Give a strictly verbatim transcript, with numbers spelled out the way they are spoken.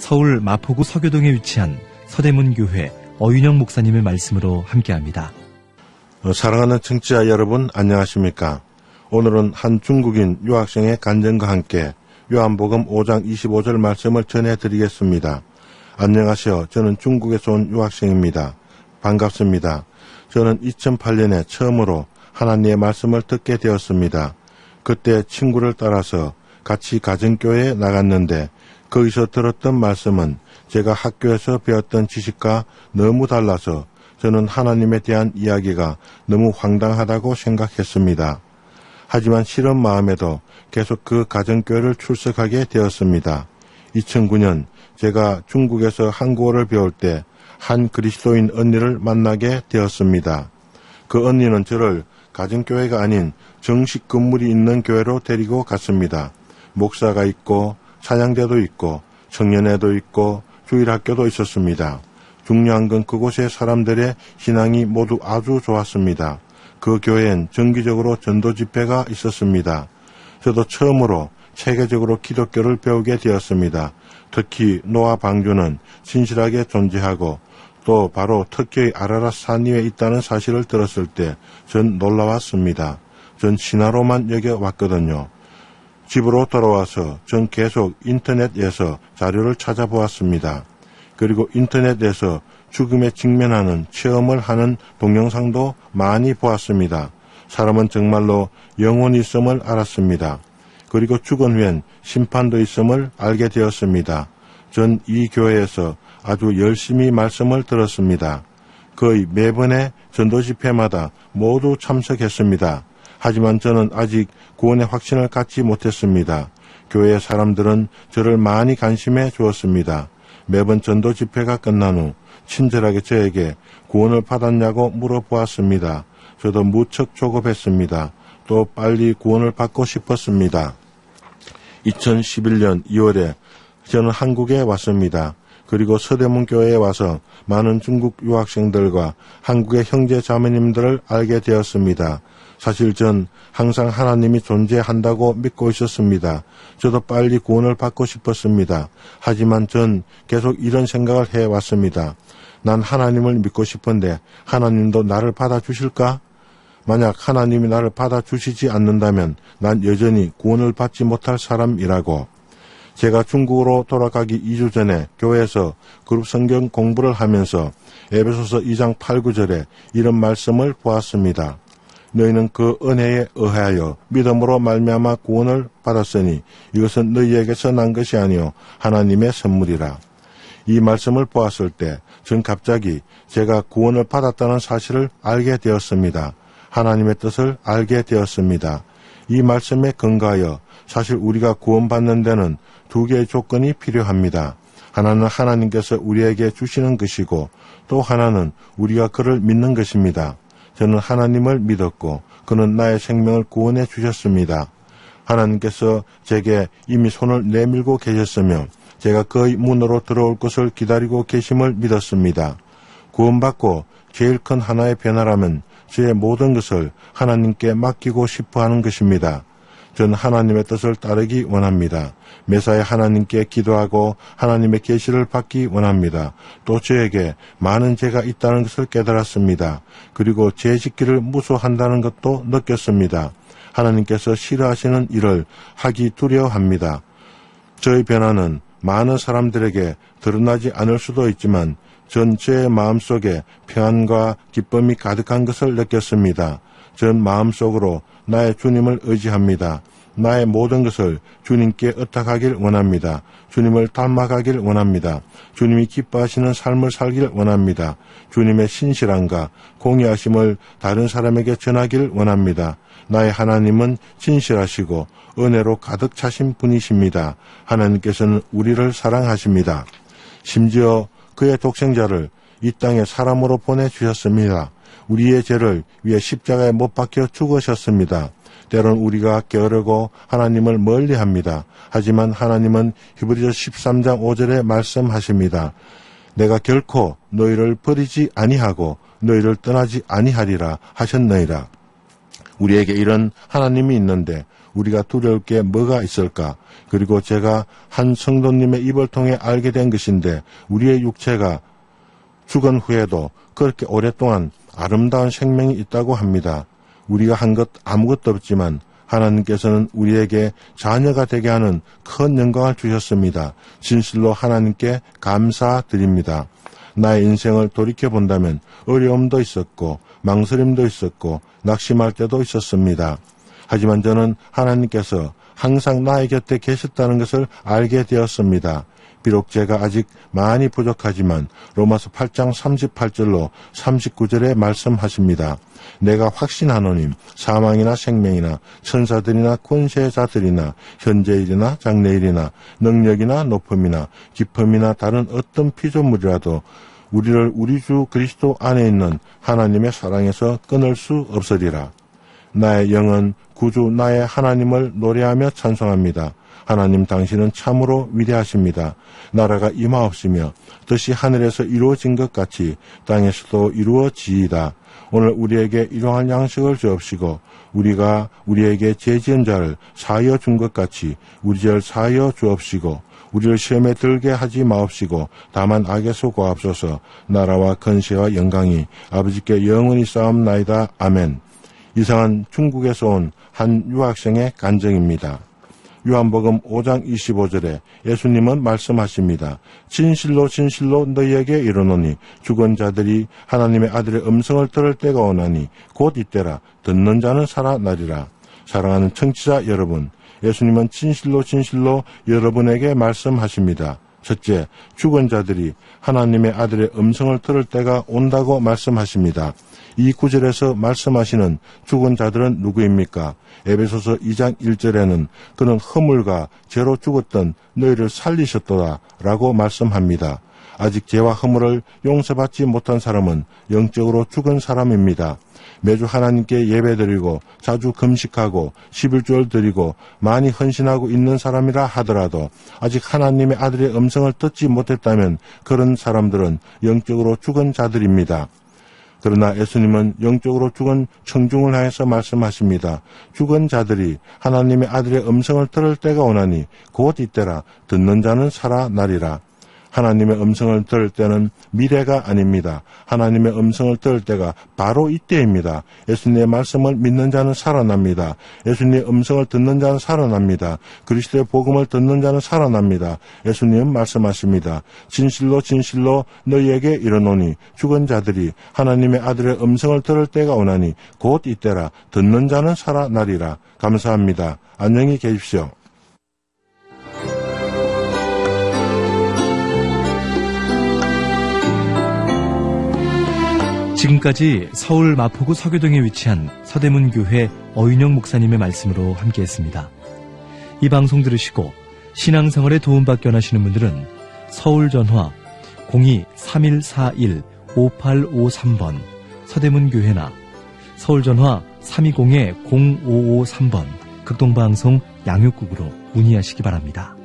서울 마포구 서교동에 위치한 서대문교회 어윤영 목사님의 말씀으로 함께합니다. 어, 사랑하는 청취자 여러분, 안녕하십니까? 오늘은 한 중국인 유학생의 간증과 함께 요한복음 오 장 이십오 절 말씀을 전해드리겠습니다. 안녕하세요. 저는 중국에서 온 유학생입니다. 반갑습니다. 저는 이천팔 년에 처음으로 하나님의 말씀을 듣게 되었습니다. 그때 친구를 따라서 같이 가정교회에 나갔는데 거기서 들었던 말씀은 제가 학교에서 배웠던 지식과 너무 달라서 저는 하나님에 대한 이야기가 너무 황당하다고 생각했습니다. 하지만 싫은 마음에도 계속 그 가정교회를 출석하게 되었습니다. 이천구 년 제가 중국에서 한국어를 배울 때 한 그리스도인 언니를 만나게 되었습니다. 그 언니는 저를 가정교회가 아닌 정식 건물이 있는 교회로 데리고 갔습니다. 목사가 있고 찬양대도 있고 청년회도 있고 주일학교도 있었습니다. 중요한 건 그곳의 사람들의 신앙이 모두 아주 좋았습니다. 그 교회엔 정기적으로 전도 집회가 있었습니다. 저도 처음으로 체계적으로 기독교를 배우게 되었습니다. 특히 노아 방주는 진실하게 존재하고 또 바로 터키의 아라랏 산 위에 있다는 사실을 들었을 때 전 놀라웠습니다. 전 신화로만 여겨왔거든요. 집으로 돌아와서 전 계속 인터넷에서 자료를 찾아보았습니다. 그리고 인터넷에서 죽음에 직면하는 체험을 하는 동영상도 많이 보았습니다. 사람은 정말로 영혼이 있음을 알았습니다. 그리고 죽은 후엔 심판도 있음을 알게 되었습니다. 전 이 교회에서 아주 열심히 말씀을 들었습니다. 거의 매번의 전도 집회마다 모두 참석했습니다. 하지만 저는 아직 구원의 확신을 갖지 못했습니다. 교회 사람들은 저를 많이 관심해 주었습니다. 매번 전도 집회가 끝난 후 친절하게 저에게 구원을 받았냐고 물어보았습니다. 저도 무척 조급했습니다. 또 빨리 구원을 받고 싶었습니다. 이천십일 년 이월에 저는 한국에 왔습니다. 그리고 서대문 교회에 와서 많은 중국 유학생들과 한국의 형제 자매님들을 알게 되었습니다. 사실 전 항상 하나님이 존재한다고 믿고 있었습니다. 저도 빨리 구원을 받고 싶었습니다. 하지만 전 계속 이런 생각을 해왔습니다. 난 하나님을 믿고 싶은데 하나님도 나를 받아주실까? 만약 하나님이 나를 받아주시지 않는다면 난 여전히 구원을 받지 못할 사람이라고. 제가 중국으로 돌아가기 이 주 전에 교회에서 그룹 성경 공부를 하면서 에베소서 이 장 팔, 구 절에 이런 말씀을 보았습니다. 너희는 그 은혜에 의하여 믿음으로 말미암아 구원을 받았으니 이것은 너희에게서 난 것이 아니요 하나님의 선물이라. 이 말씀을 보았을 때 전 갑자기 제가 구원을 받았다는 사실을 알게 되었습니다. 하나님의 뜻을 알게 되었습니다. 이 말씀에 근거하여 사실 우리가 구원받는 데는 두 개의 조건이 필요합니다. 하나는 하나님께서 우리에게 주시는 것이고 또 하나는 우리가 그를 믿는 것입니다. 저는 하나님을 믿었고 그는 나의 생명을 구원해 주셨습니다. 하나님께서 제게 이미 손을 내밀고 계셨으며 제가 그의 문으로 들어올 것을 기다리고 계심을 믿었습니다. 구원받고 제일 큰 하나의 변화라면 제 모든 것을 하나님께 맡기고 싶어하는 것입니다. 전 하나님의 뜻을 따르기 원합니다. 매사에 하나님께 기도하고 하나님의 계시를 받기 원합니다. 또 저에게 많은 죄가 있다는 것을 깨달았습니다. 그리고 죄 짓기를 무서워한다는 것도 느꼈습니다. 하나님께서 싫어하시는 일을 하기 두려워합니다. 저의 변화는 많은 사람들에게 드러나지 않을 수도 있지만 전 제 마음속에 평안과 기쁨이 가득한 것을 느꼈습니다. 전 마음속으로 나의 주님을 의지합니다. 나의 모든 것을 주님께 의탁하길 원합니다. 주님을 닮아가길 원합니다. 주님이 기뻐하시는 삶을 살길 원합니다. 주님의 신실함과 공의하심을 다른 사람에게 전하길 원합니다. 나의 하나님은 진실하시고 은혜로 가득 차신 분이십니다. 하나님께서는 우리를 사랑하십니다. 심지어 그의 독생자를 이 땅에 사람으로 보내주셨습니다. 우리의 죄를 위해 십자가에 못 박혀 죽으셨습니다. 때론 우리가 게으르고 하나님을 멀리합니다. 하지만 하나님은 히브리서 십삼 장 오 절에 말씀하십니다. 내가 결코 너희를 버리지 아니하고 너희를 떠나지 아니하리라 하셨느니라. 우리에게 이런 하나님이 있는데 우리가 두려울 게 뭐가 있을까? 그리고 제가 한 성도님의 입을 통해 알게 된 것인데 우리의 육체가 죽은 후에도 그렇게 오랫동안 아름다운 생명이 있다고 합니다. 우리가 한 것 아무것도 없지만 하나님께서는 우리에게 자녀가 되게 하는 큰 영광을 주셨습니다. 진실로 하나님께 감사드립니다. 나의 인생을 돌이켜본다면 어려움도 있었고 망설임도 있었고 낙심할 때도 있었습니다. 하지만 저는 하나님께서 항상 나의 곁에 계셨다는 것을 알게 되었습니다. 비록 제가 아직 많이 부족하지만 로마서 팔 장 삼십팔 절로 삼십구 절에 말씀하십니다. 내가 확신하노니 사망이나 생명이나 천사들이나 권세자들이나 현재일이나 장래일이나 능력이나 높음이나 깊음이나 다른 어떤 피조물이라도 우리를 우리 주 그리스도 안에 있는 하나님의 사랑에서 끊을 수 없으리라. 나의 영은 구주 나의 하나님을 노래하며 찬송합니다. 하나님 당신은 참으로 위대하십니다. 나라가 임하옵시며 뜻이 하늘에서 이루어진 것 같이 땅에서도 이루어지이다. 오늘 우리에게 일용할 양식을 주옵시고 우리가 우리에게 죄 지은 자를 사하여 준 것 같이 우리 죄를 사하여 주옵시고 우리를 시험에 들게 하지 마옵시고 다만 악에서 구하옵소서. 나라와 권세와 영광이 아버지께 영원히 싸움나이다. 아멘. 이상은 중국에서 온 한 유학생의 간증입니다. 요한복음 오 장 이십오 절에 예수님은 말씀하십니다. 진실로 진실로 너희에게 이르노니 죽은 자들이 하나님의 아들의 음성을 들을 때가 오나니 곧 이때라. 듣는 자는 살아나리라. 사랑하는 청취자 여러분, 예수님은 진실로 진실로 여러분에게 말씀하십니다. 첫째, 죽은 자들이 하나님의 아들의 음성을 들을 때가 온다고 말씀하십니다. 이 구절에서 말씀하시는 죽은 자들은 누구입니까? 에베소서 이 장 일 절에는 그는 허물과 죄로 죽었던 너희를 살리셨도다 라고 말씀합니다. 아직 죄와 허물을 용서받지 못한 사람은 영적으로 죽은 사람입니다. 매주 하나님께 예배드리고 자주 금식하고 십일조를 드리고 많이 헌신하고 있는 사람이라 하더라도 아직 하나님의 아들의 음성을 듣지 못했다면 그런 사람들은 영적으로 죽은 자들입니다. 그러나 예수님은 영적으로 죽은 청중을 향해서 말씀하십니다. 죽은 자들이 하나님의 아들의 음성을 들을 때가 오나니 곧 이때라. 듣는 자는 살아나리라. 하나님의 음성을 들을 때는 미래가 아닙니다. 하나님의 음성을 들을 때가 바로 이때입니다. 예수님의 말씀을 믿는 자는 살아납니다. 예수님의 음성을 듣는 자는 살아납니다. 그리스도의 복음을 듣는 자는 살아납니다. 예수님은 말씀하십니다. 진실로 진실로 너희에게 이르노니 죽은 자들이 하나님의 아들의 음성을 들을 때가 오나니 곧 이때라. 듣는 자는 살아나리라. 감사합니다. 안녕히 계십시오. 지금까지 서울 마포구 서교동에 위치한 서대문교회 어윤영 목사님의 말씀으로 함께했습니다. 이 방송 들으시고 신앙생활에 도움받기 원하시는 분들은 서울전화 공이 삼일사일 오팔오삼 번 서대문교회나 서울전화 삼이공 공오오삼 번 극동방송 양육국으로 문의하시기 바랍니다.